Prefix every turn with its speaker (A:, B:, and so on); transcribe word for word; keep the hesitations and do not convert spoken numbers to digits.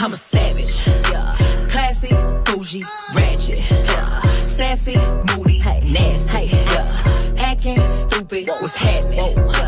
A: I'm a savage. Yeah. Classy, bougie, ratchet. Yeah. Sassy, moody, hey. Nasty. Hey. Yeah. Acting stupid. What's happening? Whoa.